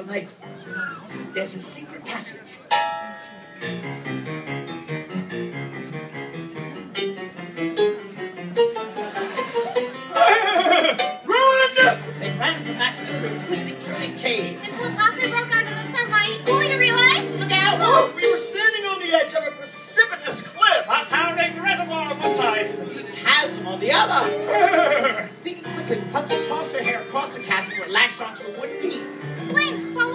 night. There's a secret passage. They ran from Maximus through a twisting, turning cave. Until at last we broke out in the sunlight, only to realize... Look out! Oh, we were standing on the edge of a precipitous cliff. A towering reservoir on one side. A deep chasm on the other. Thinking quickly, Rapunzel tossed her hair across the chasm where it lashed onto a wooden beam. Flynn, follow